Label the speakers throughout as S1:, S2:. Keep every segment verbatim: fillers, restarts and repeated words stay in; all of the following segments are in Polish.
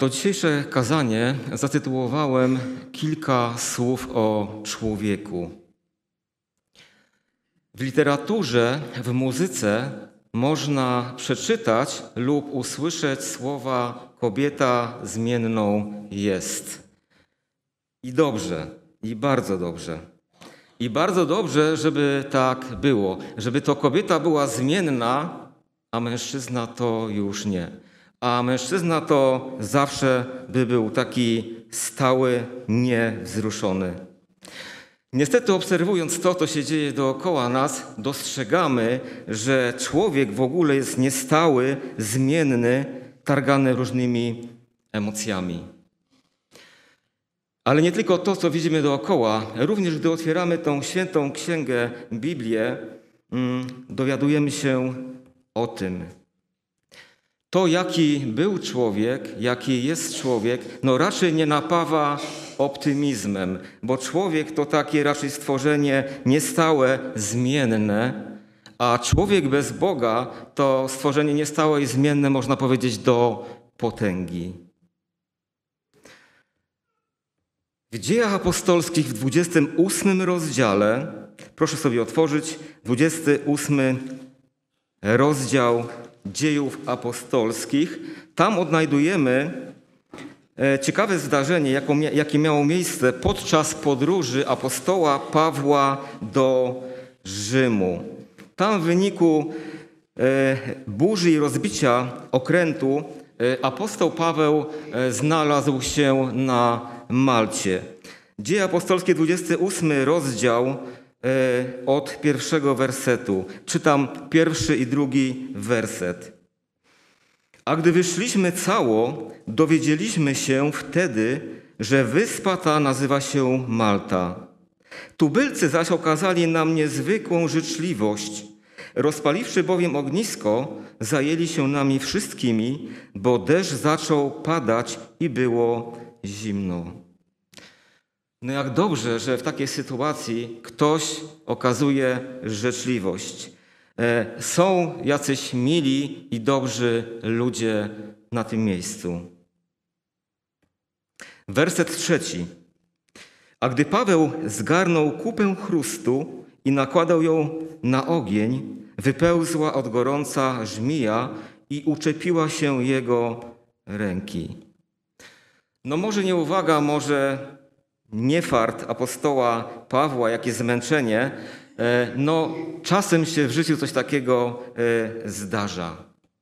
S1: to dzisiejsze kazanie zatytułowałem Kilka słów o człowieku. W literaturze, w muzyce można przeczytać lub usłyszeć słowa kobieta zmienną jest. I dobrze, i bardzo dobrze. I bardzo dobrze, żeby tak było, żeby to kobieta była zmienna, a mężczyzna to już nie. A mężczyzna to zawsze by był taki stały, niewzruszony. Niestety obserwując to, co się dzieje dookoła nas, dostrzegamy, że człowiek w ogóle jest niestały, zmienny, targany różnymi emocjami. Ale nie tylko to, co widzimy dookoła, również gdy otwieramy tą świętą księgę, Biblię, dowiadujemy się o tym. To, jaki był człowiek, jaki jest człowiek, no raczej nie napawa optymizmem, bo człowiek to takie raczej stworzenie niestałe, zmienne, a człowiek bez Boga to stworzenie niestałe i zmienne, można powiedzieć, do potęgi. W Dziejach Apostolskich w dwudziestym ósmym rozdziale, proszę sobie otworzyć, dwudziesty ósmy rozdział Dziejów Apostolskich. Tam odnajdujemy ciekawe zdarzenie, jakie miało miejsce podczas podróży apostoła Pawła do Rzymu. Tam w wyniku burzy i rozbicia okrętu apostoł Paweł znalazł się na Malcie. Dzieje apostolskie, dwudziesty ósmy rozdział od pierwszego wersetu. Czytam pierwszy i drugi werset. A gdy wyszliśmy cało, dowiedzieliśmy się wtedy, że wyspa ta nazywa się Malta. Tubylcy zaś okazali nam niezwykłą życzliwość. Rozpaliwszy bowiem ognisko, zajęli się nami wszystkimi, bo deszcz zaczął padać i było zimno. No jak dobrze, że w takiej sytuacji ktoś okazuje życzliwość. Są jacyś mili i dobrzy ludzie na tym miejscu. Werset trzeci. A gdy Paweł zgarnął kupę chrustu i nakładał ją na ogień, wypełzła od gorąca żmija i uczepiła się jego ręki. No może nie uwaga, może nie fart apostoła Pawła, jakie zmęczenie, no czasem się w życiu coś takiego zdarza.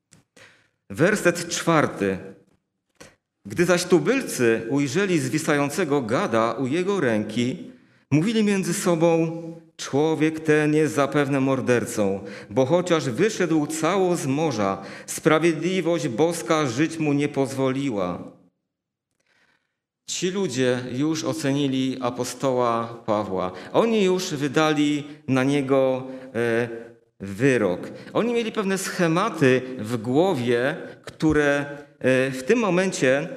S1: Werset czwarty. Gdy zaś tubylcy ujrzeli zwisającego gada u jego ręki, mówili między sobą, człowiek ten jest zapewne mordercą, bo chociaż wyszedł cało z morza, sprawiedliwość boska żyć mu nie pozwoliła. Ci ludzie już ocenili apostoła Pawła. Oni już wydali na niego wyrok. Oni mieli pewne schematy w głowie, które w tym momencie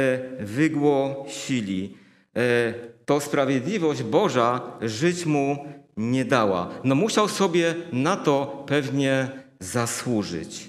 S1: wygłosili. To sprawiedliwość Boża żyć mu nie dała. No musiał sobie na to pewnie zasłużyć.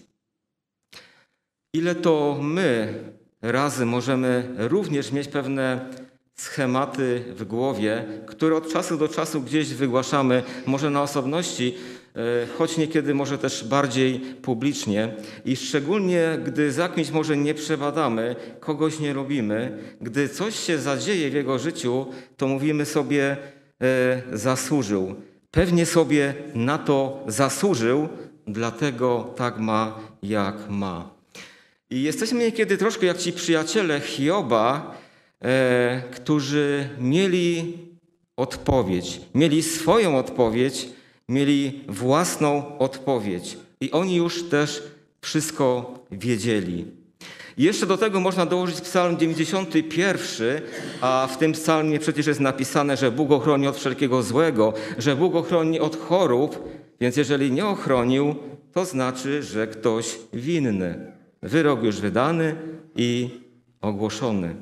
S1: Ile to my razy możemy również mieć pewne schematy w głowie, które od czasu do czasu gdzieś wygłaszamy, może na osobności, choć niekiedy może też bardziej publicznie. I szczególnie, gdy za kimś może nie przebadamy, kogoś nie robimy, gdy coś się zadzieje w jego życiu, to mówimy sobie e, zasłużył. Pewnie sobie na to zasłużył, dlatego tak ma, jak ma. I jesteśmy niekiedy troszkę jak ci przyjaciele Hioba, e, którzy mieli odpowiedź, mieli swoją odpowiedź, mieli własną odpowiedź. I oni już też wszystko wiedzieli. I jeszcze do tego można dołożyć psalm dziewięćdziesiąty pierwszy, a w tym psalmie przecież jest napisane, że Bóg ochroni od wszelkiego złego, że Bóg ochroni od chorób, więc jeżeli nie ochronił, to znaczy, że ktoś winny. Wyrok już wydany i ogłoszony.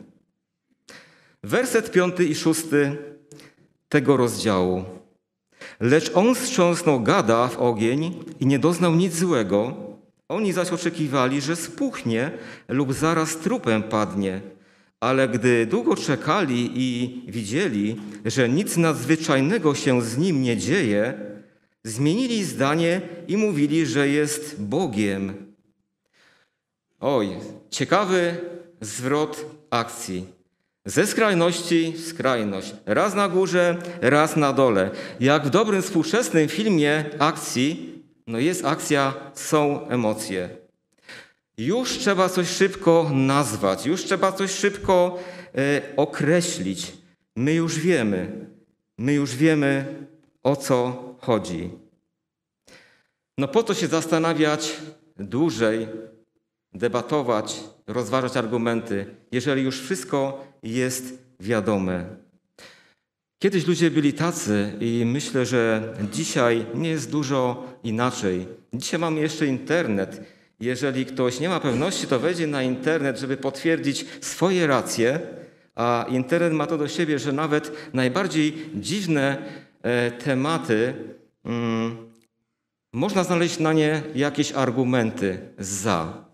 S1: Werset piąty i szósty tego rozdziału. Lecz on strząsnął gada w ogień i nie doznał nic złego. Oni zaś oczekiwali, że spuchnie lub zaraz trupem padnie. Ale gdy długo czekali i widzieli, że nic nadzwyczajnego się z nim nie dzieje, zmienili zdanie i mówili, że jest Bogiem. Oj, ciekawy zwrot akcji. Ze skrajności w skrajność. Raz na górze, raz na dole. Jak w dobrym współczesnym filmie akcji, no jest akcja, są emocje. Już trzeba coś szybko nazwać, już trzeba coś szybko e, określić. My już wiemy, my już wiemy, o co chodzi. No po to się zastanawiać dłużej, debatować, rozważać argumenty, jeżeli już wszystko jest wiadome. Kiedyś ludzie byli tacy i myślę, że dzisiaj nie jest dużo inaczej. Dzisiaj mamy jeszcze internet. Jeżeli ktoś nie ma pewności, to wejdzie na internet, żeby potwierdzić swoje racje, a internet ma to do siebie, że nawet najbardziej dziwne e, tematy mm, można znaleźć na nie jakieś argumenty za.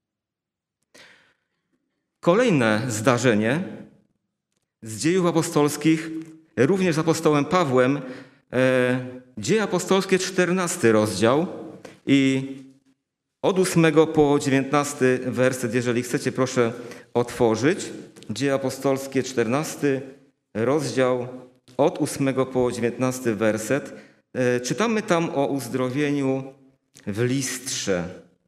S1: Kolejne zdarzenie z dziejów apostolskich, również z apostołem Pawłem, e, Dzieje apostolskie, czternasty rozdział i od ósmego po dziewiętnasty werset, jeżeli chcecie, proszę otworzyć. Dzieje apostolskie, czternasty rozdział, od ósmego po dziewiętnasty werset. E, czytamy tam o uzdrowieniu w Listrze.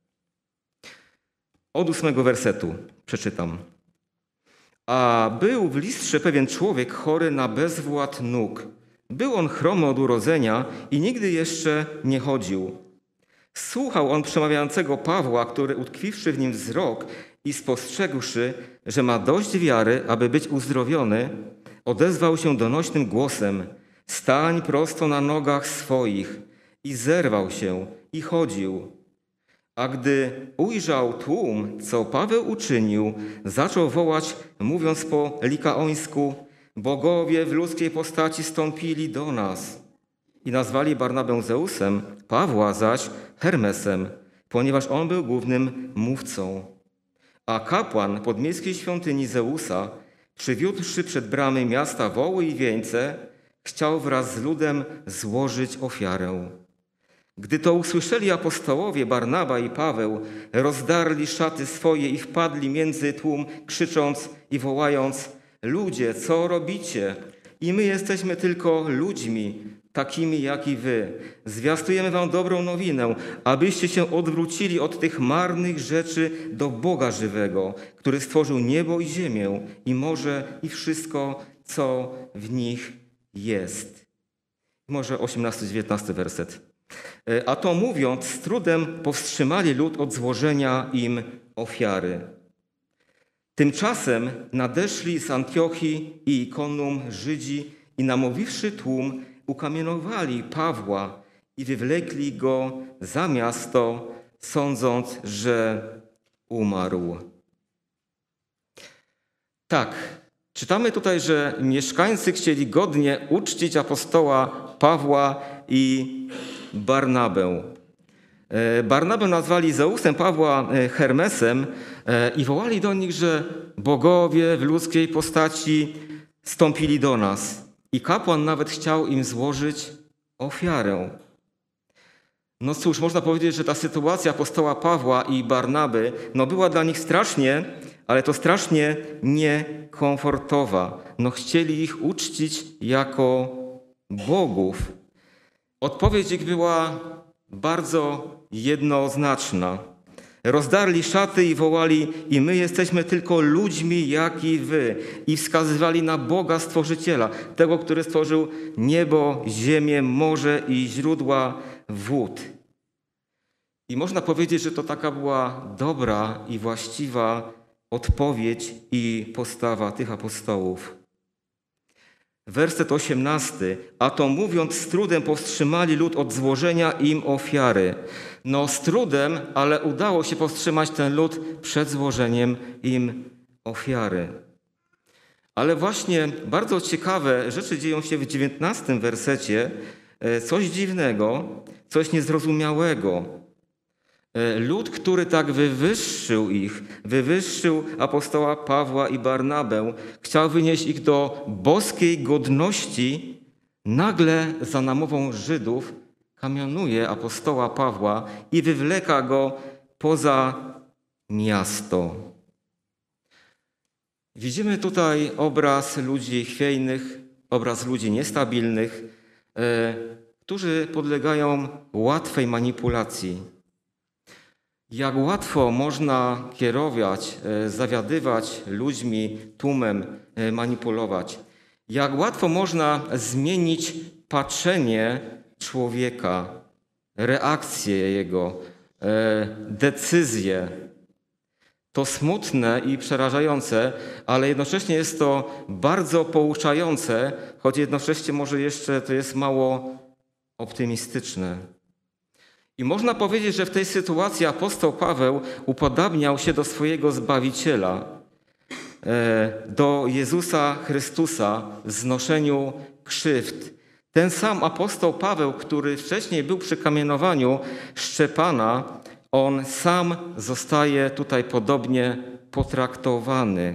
S1: Od ósmego wersetu przeczytam. A był w Listrze pewien człowiek chory na bezwład nóg. Był on chromy od urodzenia i nigdy jeszcze nie chodził. Słuchał on przemawiającego Pawła, który utkwiwszy w nim wzrok i spostrzegłszy, że ma dość wiary, aby być uzdrowiony, odezwał się donośnym głosem: stań prosto na nogach swoich. I zerwał się i chodził. A gdy ujrzał tłum, co Paweł uczynił, zaczął wołać, mówiąc po likaońsku: bogowie w ludzkiej postaci stąpili do nas. I nazwali Barnabę Zeusem, Pawła zaś Hermesem, ponieważ on był głównym mówcą. A kapłan podmiejskiej świątyni Zeusa, przywiódłszy przed bramy miasta woły i wieńce, chciał wraz z ludem złożyć ofiarę. Gdy to usłyszeli apostołowie Barnaba i Paweł, rozdarli szaty swoje i wpadli między tłum, krzycząc i wołając: ludzie, co robicie? I my jesteśmy tylko ludźmi, takimi jak i wy. Zwiastujemy wam dobrą nowinę, abyście się odwrócili od tych marnych rzeczy do Boga żywego, który stworzył niebo i ziemię, i morze, i wszystko, co w nich jest. Może osiemnasty dziewiętnasty werset. A to mówiąc, z trudem powstrzymali lud od złożenia im ofiary. Tymczasem nadeszli z Antiochii i Ikonum Żydzi i namówiwszy tłum, ukamienowali Pawła i wywlekli go za miasto, sądząc, że umarł. Tak, czytamy tutaj, że mieszkańcy chcieli godnie uczcić apostoła Pawła i Barnabę. Barnabę nazwali Zeusem, Pawła Hermesem i wołali do nich, że bogowie w ludzkiej postaci stąpili do nas. I kapłan nawet chciał im złożyć ofiarę. No cóż, można powiedzieć, że ta sytuacja apostoła Pawła i Barnaby no była dla nich strasznie, ale to strasznie niekomfortowa. No chcieli ich uczcić jako bogów. Odpowiedź ich była bardzo jednoznaczna. Rozdarli szaty i wołali: i my jesteśmy tylko ludźmi jak i wy. I wskazywali na Boga Stworzyciela, tego, który stworzył niebo, ziemię, morze i źródła wód. I można powiedzieć, że to taka była dobra i właściwa odpowiedź i postawa tych apostołów. Werset osiemnasty. A to mówiąc, z trudem powstrzymali lud od złożenia im ofiary. No z trudem, ale udało się powstrzymać ten lud przed złożeniem im ofiary. Ale właśnie bardzo ciekawe rzeczy dzieją się w dziewiętnastym wersecie. Coś dziwnego, coś niezrozumiałego. Lud, który tak wywyższył ich, wywyższył apostoła Pawła i Barnabę, chciał wynieść ich do boskiej godności, nagle za namową Żydów kamionuje apostoła Pawła i wywleka go poza miasto. Widzimy tutaj obraz ludzi chwiejnych, obraz ludzi niestabilnych, e, którzy podlegają łatwej manipulacji. Jak łatwo można kierować, e, zawiadywać ludźmi, tłumem, e, manipulować. Jak łatwo można zmienić patrzenie człowieka, reakcję jego, e, decyzje. To smutne i przerażające, ale jednocześnie jest to bardzo pouczające, choć jednocześnie może jeszcze to jest mało optymistyczne. I można powiedzieć, że w tej sytuacji apostoł Paweł upodabniał się do swojego Zbawiciela, do Jezusa Chrystusa w znoszeniu krzywd. Ten sam apostoł Paweł, który wcześniej był przy kamienowaniu Szczepana, on sam zostaje tutaj podobnie potraktowany.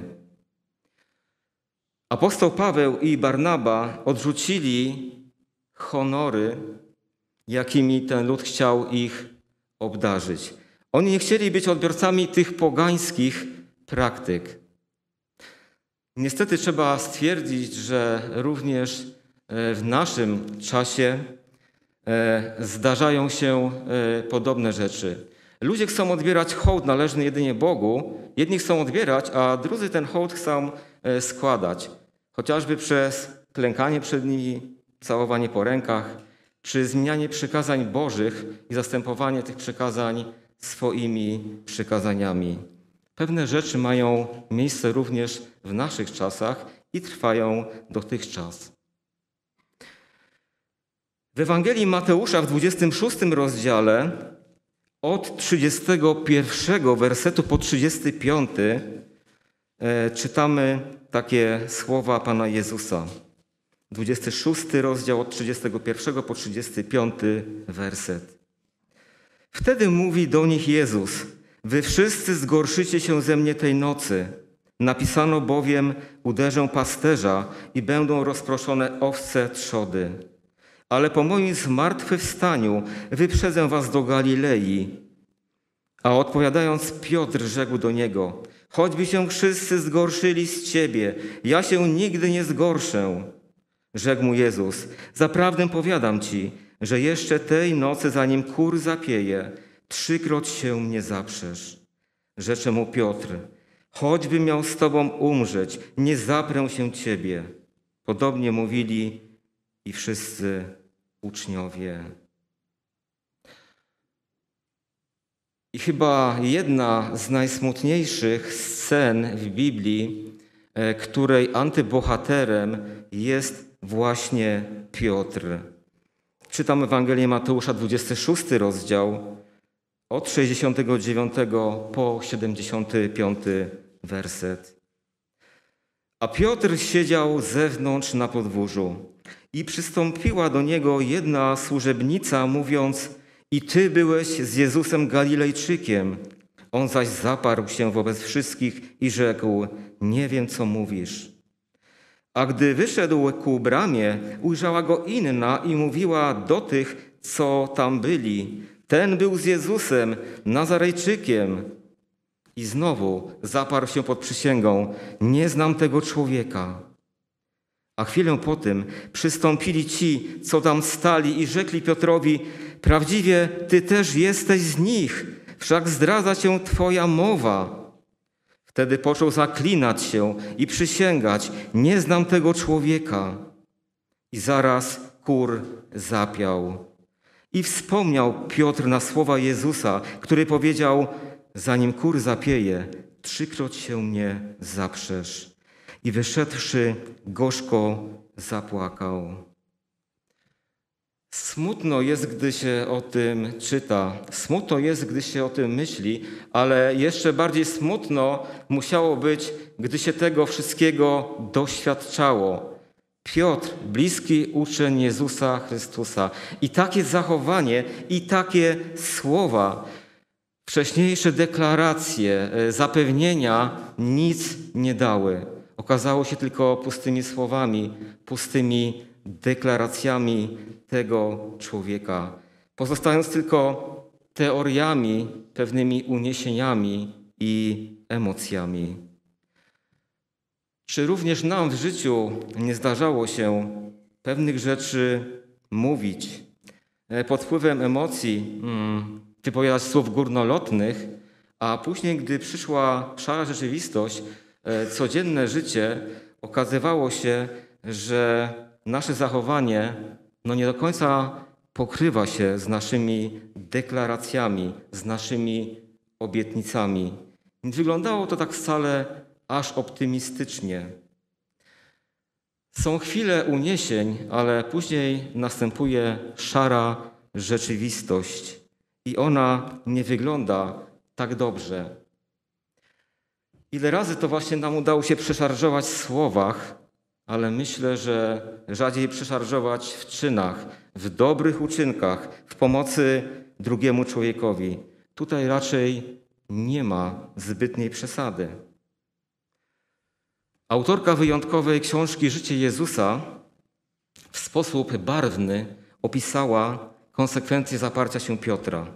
S1: Apostoł Paweł i Barnaba odrzucili honory, jakimi ten lud chciał ich obdarzyć. Oni nie chcieli być odbiorcami tych pogańskich praktyk. Niestety trzeba stwierdzić, że również w naszym czasie zdarzają się podobne rzeczy. Ludzie chcą odbierać hołd należny jedynie Bogu. Jedni chcą odbierać, a drudzy ten hołd chcą składać. Chociażby przez klękanie przed nimi, całowanie po rękach, czy zmienianie przykazań Bożych i zastępowanie tych przykazań swoimi przykazaniami. Pewne rzeczy mają miejsce również w naszych czasach i trwają dotychczas. W Ewangelii Mateusza w dwudziestym szóstym rozdziale od trzydziestego pierwszego wersetu po trzydziesty piąty e, czytamy takie słowa Pana Jezusa. dwudziesty szósty rozdział od trzydziestego pierwszego po trzydziesty piąty werset. Wtedy mówi do nich Jezus: wy wszyscy zgorszycie się ze mnie tej nocy. Napisano bowiem: uderzę pasterza i będą rozproszone owce trzody. Ale po moim zmartwychwstaniu wyprzedzę was do Galilei. A odpowiadając Piotr rzekł do niego: choćby się wszyscy zgorszyli z ciebie, ja się nigdy nie zgorszę. Rzekł mu Jezus: zaprawdę powiadam ci, że jeszcze tej nocy, zanim kur zapieje, trzykroć się mnie zaprzesz. Rzecze mu Piotr: choćbym miał z tobą umrzeć, nie zaprę się ciebie. Podobnie mówili i wszyscy uczniowie. I chyba jedna z najsmutniejszych scen w Biblii, której antybohaterem jest właśnie Piotr. Czytam Ewangelię Mateusza, dwudziesty szósty rozdział, od sześćdziesiątego dziewiątego po siedemdziesiąty piąty werset. A Piotr siedział zewnątrz na podwórzu i przystąpiła do niego jedna służebnica, mówiąc: i ty byłeś z Jezusem Galilejczykiem. On zaś zaparł się wobec wszystkich i rzekł: nie wiem, co mówisz. A gdy wyszedł ku bramie, ujrzała go inna i mówiła do tych, co tam byli: ten był z Jezusem, Nazarejczykiem. I znowu zaparł się pod przysięgą: nie znam tego człowieka. A chwilę po tym przystąpili ci, co tam stali, i rzekli Piotrowi: prawdziwie ty też jesteś z nich, wszak zdradza cię twoja mowa. Wtedy począł zaklinać się i przysięgać: nie znam tego człowieka. I zaraz kur zapiał. I wspomniał Piotr na słowa Jezusa, który powiedział: zanim kur zapieje, trzykroć się mnie zaprzesz. I wyszedłszy, gorzko zapłakał. Smutno jest, gdy się o tym czyta. Smutno jest, gdy się o tym myśli, ale jeszcze bardziej smutno musiało być, gdy się tego wszystkiego doświadczało. Piotr, bliski uczeń Jezusa Chrystusa. I takie zachowanie, i takie słowa. Wcześniejsze deklaracje, zapewnienia nic nie dały. Okazało się tylko pustymi słowami, pustymi deklaracjami tego człowieka, pozostając tylko teoriami, pewnymi uniesieniami i emocjami. Czy również nam w życiu nie zdarzało się pewnych rzeczy mówić pod wpływem emocji, wypowiadać słów górnolotnych, a później, gdy przyszła szara rzeczywistość, codzienne życie, okazywało się, że nasze zachowanie no nie do końca pokrywa się z naszymi deklaracjami, z naszymi obietnicami. Nie wyglądało to tak wcale aż optymistycznie. Są chwile uniesień, ale później następuje szara rzeczywistość i ona nie wygląda tak dobrze. Ile razy to właśnie nam udało się przeszarżować w słowach, ale myślę, że rzadziej przeszarżować w czynach, w dobrych uczynkach, w pomocy drugiemu człowiekowi. Tutaj raczej nie ma zbytniej przesady. Autorka wyjątkowej książki Życie Jezusa w sposób barwny opisała konsekwencje zaparcia się Piotra.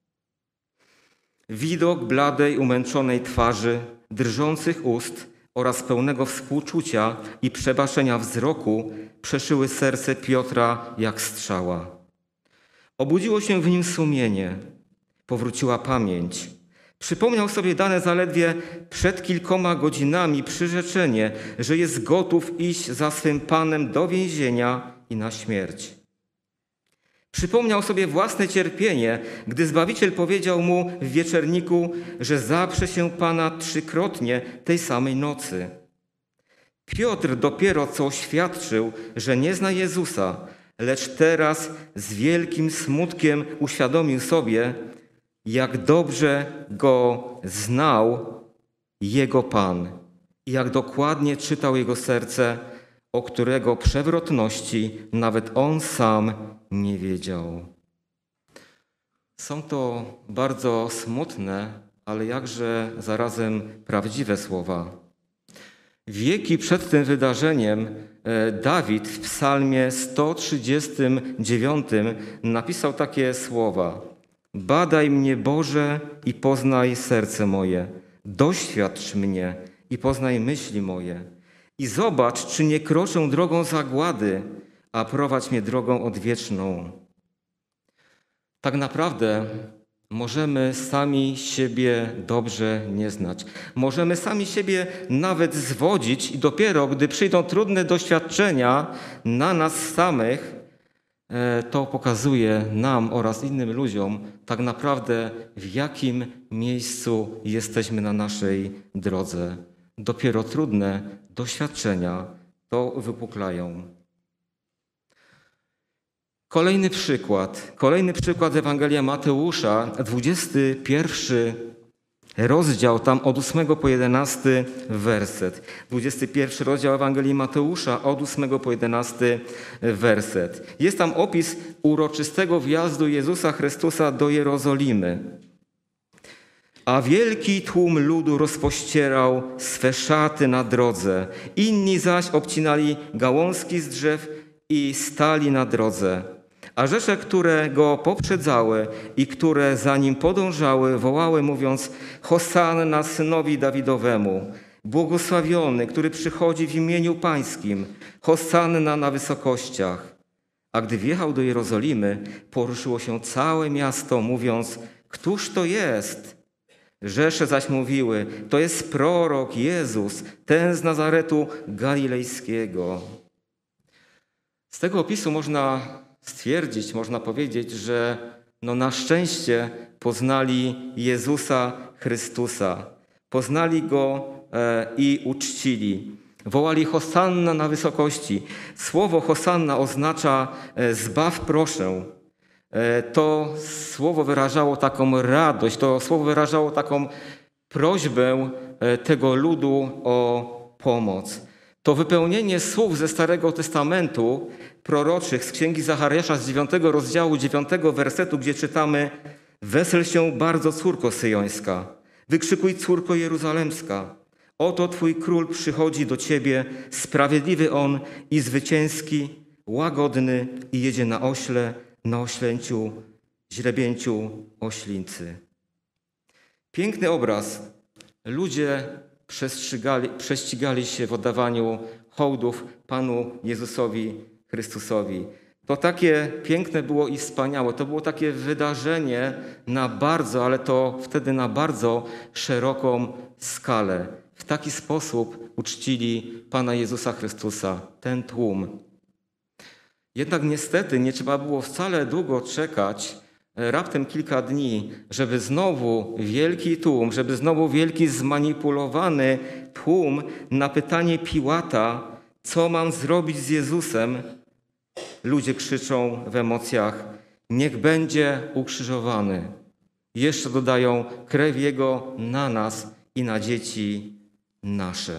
S1: Widok bladej, umęczonej twarzy, drżących ust oraz pełnego współczucia i przebaczenia wzroku przeszyły serce Piotra jak strzała. Obudziło się w nim sumienie, powróciła pamięć. Przypomniał sobie dane zaledwie przed kilkoma godzinami przyrzeczenie, że jest gotów iść za swym Panem do więzienia i na śmierć. Przypomniał sobie własne cierpienie, gdy Zbawiciel powiedział mu w wieczerniku, że zaprze się Pana trzykrotnie tej samej nocy. Piotr dopiero co oświadczył, że nie zna Jezusa, lecz teraz z wielkim smutkiem uświadomił sobie, jak dobrze Go znał Jego Pan i jak dokładnie czytał Jego serce, o którego przewrotności nawet On sam nie wiedział. Są to bardzo smutne, ale jakże zarazem prawdziwe słowa. Wieki przed tym wydarzeniem Dawid w psalmie sto trzydziestym dziewiątym napisał takie słowa: Badaj mnie, Boże, i poznaj serce moje. Doświadcz mnie i poznaj myśli moje. I zobacz, czy nie kroczę drogą zagłady, a prowadź mnie drogą odwieczną. Tak naprawdę możemy sami siebie dobrze nie znać. Możemy sami siebie nawet zwodzić i dopiero gdy przyjdą trudne doświadczenia na nas samych, to pokazuje nam oraz innym ludziom tak naprawdę, w jakim miejscu jesteśmy na naszej drodze. Dopiero trudne doświadczenia to wypuklają. Kolejny przykład. Kolejny przykład Ewangelia Mateusza, dwudziesty pierwszy rozdział, tam od ósmego po jedenasty werset. dwudziesty pierwszy rozdział Ewangelii Mateusza, od ósmego po jedenasty werset. Jest tam opis uroczystego wjazdu Jezusa Chrystusa do Jerozolimy. A wielki tłum ludu rozpościerał swe szaty na drodze. Inni zaś obcinali gałązki z drzew i stali na drodze. A rzesze, które go poprzedzały i które za nim podążały, wołały, mówiąc: Hosanna synowi Dawidowemu, błogosławiony, który przychodzi w imieniu Pańskim, Hosanna na wysokościach. A gdy wjechał do Jerozolimy, poruszyło się całe miasto, mówiąc: Któż to jest? Rzesze zaś mówiły: To jest prorok Jezus, ten z Nazaretu Galilejskiego. Z tego opisu można stwierdzić, można powiedzieć, że no na szczęście poznali Jezusa Chrystusa. Poznali Go e, i uczcili. Wołali Hosanna na wysokości. Słowo Hosanna oznacza e, zbaw proszę. E, to słowo wyrażało taką radość, to słowo wyrażało taką prośbę e, tego ludu o pomoc. To wypełnienie słów ze Starego Testamentu proroczych z Księgi Zachariasza z dziewiątego rozdziału, dziewiątego wersetu, gdzie czytamy: Wesel się bardzo, córko syjońska. Wykrzykuj, córko jeruzalemska. Oto Twój król przychodzi do Ciebie, sprawiedliwy On i zwycięski, łagodny i jedzie na ośle, na oślęciu, źrebięciu oślicy. Piękny obraz. Ludzie prześcigali, prześcigali się w oddawaniu hołdów Panu Jezusowi Chrystusowi. To takie piękne było i wspaniałe. To było takie wydarzenie na bardzo, ale to wtedy na bardzo szeroką skalę. W taki sposób uczcili Pana Jezusa Chrystusa, ten tłum. Jednak niestety nie trzeba było wcale długo czekać, raptem kilka dni, żeby znowu wielki tłum, żeby znowu wielki zmanipulowany tłum na pytanie Piłata, co mam zrobić z Jezusem, ludzie krzyczą w emocjach, niech będzie ukrzyżowany. Jeszcze dodają, krew Jego na nas i na dzieci nasze.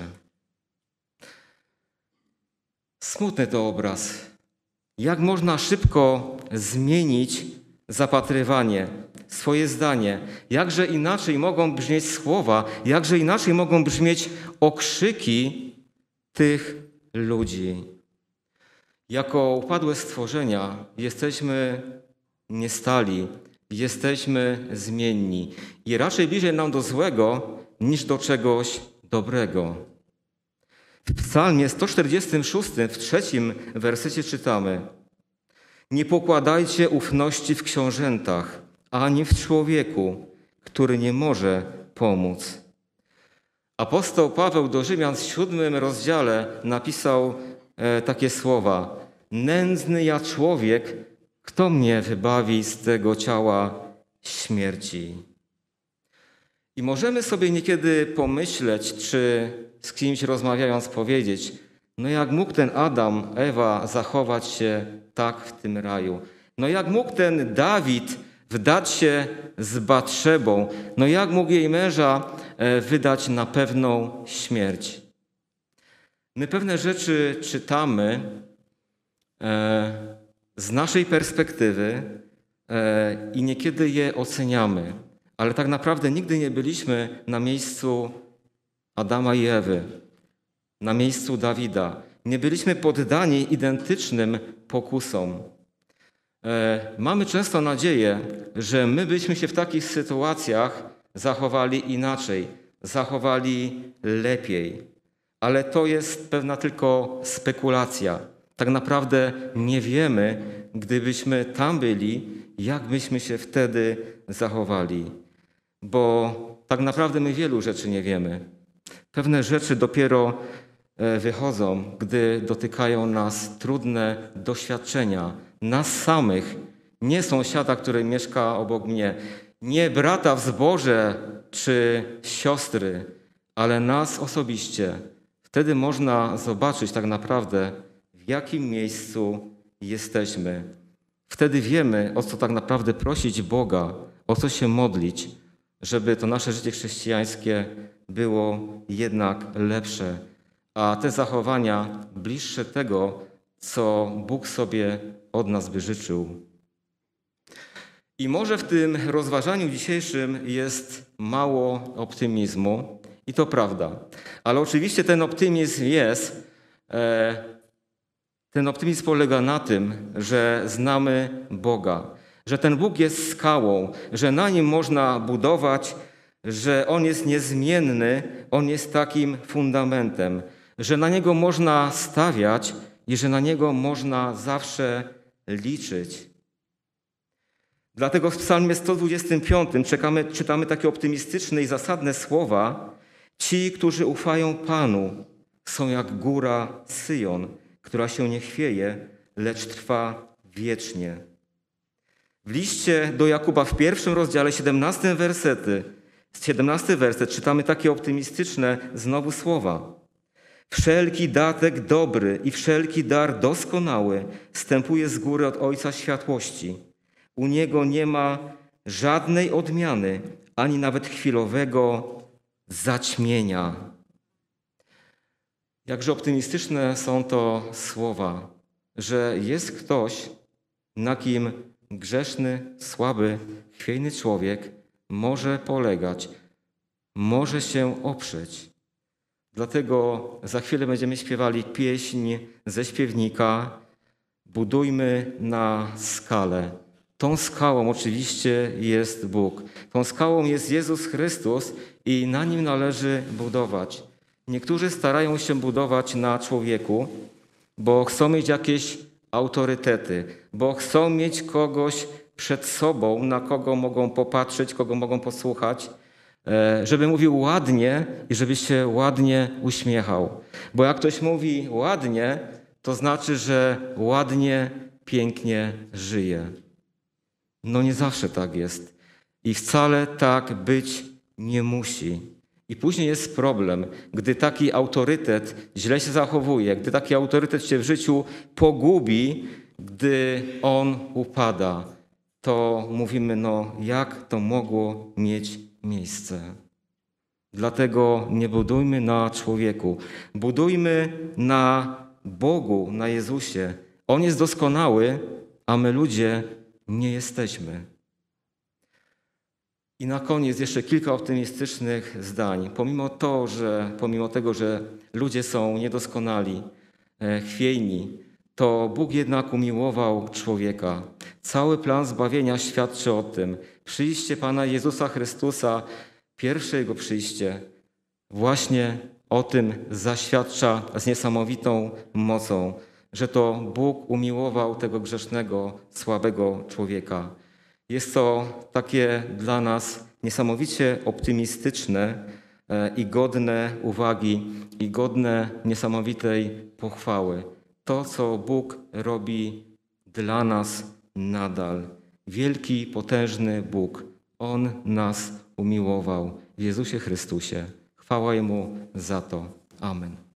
S1: Smutny to obraz. Jak można szybko zmienić zapatrywanie, swoje zdanie. Jakże inaczej mogą brzmieć słowa, jakże inaczej mogą brzmieć okrzyki tych ludzi. Jako upadłe stworzenia jesteśmy niestali, jesteśmy zmienni i raczej bliżej nam do złego niż do czegoś dobrego. W Psalmie sto czterdziestym szóstym, w trzecim wersecie czytamy: nie pokładajcie ufności w książętach, ani w człowieku, który nie może pomóc. Apostoł Paweł do Rzymian w siódmym rozdziale napisał e, takie słowa: nędzny ja człowiek, kto mnie wybawi z tego ciała śmierci. I możemy sobie niekiedy pomyśleć, czy z kimś rozmawiając powiedzieć, no jak mógł ten Adam, Ewa zachować się tak w tym raju? No jak mógł ten Dawid wdać się z Batszebą? No jak mógł jej męża wydać na pewną śmierć? My pewne rzeczy czytamy z naszej perspektywy i niekiedy je oceniamy, ale tak naprawdę nigdy nie byliśmy na miejscu Adama i Ewy, na miejscu Dawida. Nie byliśmy poddani identycznym pokusom. Mamy często nadzieję, że my byśmy się w takich sytuacjach zachowali inaczej, zachowali lepiej. Ale to jest pewna tylko spekulacja. Tak naprawdę nie wiemy, gdybyśmy tam byli, jak byśmy się wtedy zachowali. Bo tak naprawdę my wielu rzeczy nie wiemy. Pewne rzeczy dopiero wychodzą, gdy dotykają nas trudne doświadczenia, nas samych, nie sąsiada, który mieszka obok mnie, nie brata w zborze czy siostry, ale nas osobiście. Wtedy można zobaczyć tak naprawdę, w jakim miejscu jesteśmy. Wtedy wiemy, o co tak naprawdę prosić Boga, o co się modlić, żeby to nasze życie chrześcijańskie było jednak lepsze, a te zachowania bliższe tego, co Bóg sobie od nas by życzył. I może w tym rozważaniu dzisiejszym jest mało optymizmu, i to prawda. Ale oczywiście ten optymizm jest, ten optymizm polega na tym, że znamy Boga, że ten Bóg jest skałą, że na Nim można budować, że On jest niezmienny, On jest takim fundamentem, że na Niego można stawiać i że na Niego można zawsze liczyć. Dlatego w Psalmie sto dwudziestym piątym czekamy, czytamy takie optymistyczne i zasadne słowa: ci, którzy ufają Panu, są jak góra Syjon, która się nie chwieje, lecz trwa wiecznie. W liście do Jakuba w pierwszym rozdziale, siedemnastym wersety, siedemnasty werset, czytamy takie optymistyczne znowu słowa: wszelki datek dobry i wszelki dar doskonały wstępuje z góry od Ojca Światłości. U Niego nie ma żadnej odmiany, ani nawet chwilowego zaćmienia. Jakże optymistyczne są to słowa, że jest ktoś, na kim grzeszny, słaby, chwiejny człowiek może polegać, może się oprzeć. Dlatego za chwilę będziemy śpiewali pieśń ze śpiewnika Budujmy na skalę. Tą skałą oczywiście jest Bóg. Tą skałą jest Jezus Chrystus i na Nim należy budować. Niektórzy starają się budować na człowieku, bo chcą mieć jakieś autorytety, bo chcą mieć kogoś przed sobą, na kogo mogą popatrzeć, kogo mogą posłuchać, żeby mówił ładnie i żeby się ładnie uśmiechał. Bo jak ktoś mówi ładnie, to znaczy, że ładnie, pięknie żyje. No nie zawsze tak jest. I wcale tak być nie musi. I później jest problem, gdy taki autorytet źle się zachowuje, gdy taki autorytet się w życiu pogubi, gdy on upada, to mówimy, no jak to mogło mieć miejsce? Dlatego nie budujmy na człowieku. Budujmy na Bogu, na Jezusie. On jest doskonały, a my ludzie nie jesteśmy. I na koniec jeszcze kilka optymistycznych zdań. Pomimo to, że pomimo tego, że ludzie są niedoskonali, chwiejni, to Bóg jednak umiłował człowieka. Cały plan zbawienia świadczy o tym. Przyjście Pana Jezusa Chrystusa, pierwsze Jego przyjście, właśnie o tym zaświadcza z niesamowitą mocą, że to Bóg umiłował tego grzesznego, słabego człowieka. Jest to takie dla nas niesamowicie optymistyczne i godne uwagi, i godne niesamowitej pochwały. To, co Bóg robi dla nas nadal. Wielki, potężny Bóg. On nas umiłował w Jezusie Chrystusie. Chwała Jemu za to. Amen.